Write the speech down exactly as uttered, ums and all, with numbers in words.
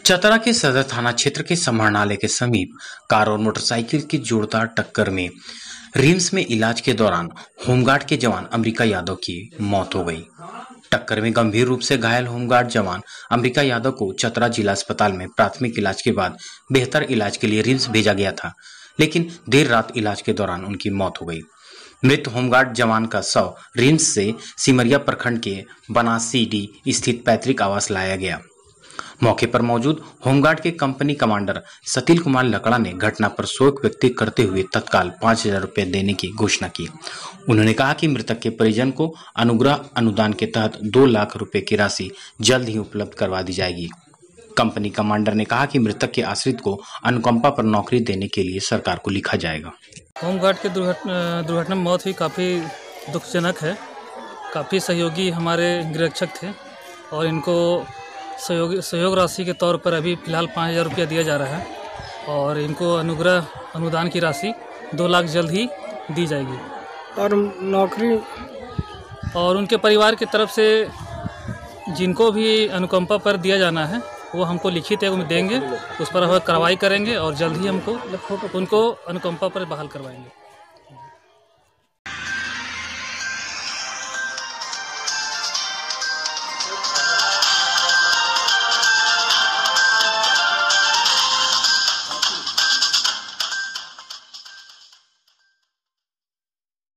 चतरा के सदर थाना क्षेत्र के समाहरणालय के समीप कार और मोटरसाइकिल की जोरदार टक्कर में रिम्स में इलाज के दौरान होमगार्ड के जवान अमरिका यादव की मौत हो गई। टक्कर में गंभीर रूप से घायल होमगार्ड जवान अमरिका यादव को चतरा जिला अस्पताल में प्राथमिक इलाज के बाद बेहतर इलाज के लिए रिम्स भेजा गया था, लेकिन देर रात इलाज के दौरान उनकी मौत हो गई। मृत होमगार्ड जवान का शव रिम्स से सिमरिया प्रखंड के बनासीडी स्थित पैतृक आवास लाया गया। मौके पर मौजूद होमगार्ड के कंपनी कमांडर सतील कुमार लकड़ा ने घटना पर शोक व्यक्त करते हुए तत्काल पांच हजार रुपये देने की घोषणा की। उन्होंने कहा कि मृतक के परिजन को अनुग्रह अनुदान के तहत दो लाख रुपए की राशि जल्द ही उपलब्ध करवा दी जाएगी। कंपनी कमांडर ने कहा कि मृतक के आश्रित को अनुकंपा पर नौकरी देने के लिए सरकार को लिखा जाएगा। होमगार्ड के दुर्घटना दुर्घटना में मौत हुई काफ़ी दुखजनक है। काफ़ी सहयोगी हमारे गृहरक्षक थे और इनको सहयोग सहयोग राशि के तौर पर अभी फ़िलहाल पाँच हज़ार रुपया दिया जा रहा है और इनको अनुग्रह अनुदान की राशि दो लाख जल्द ही दी जाएगी। और नौकरी और उनके परिवार की तरफ से जिनको भी अनुकंपा पर दिया जाना है वो हमको लिखित एवं देंगे, उस पर हम कार्रवाई करेंगे और जल्द ही हमको उनको अनुकंपा पर बहाल करवाएंगे।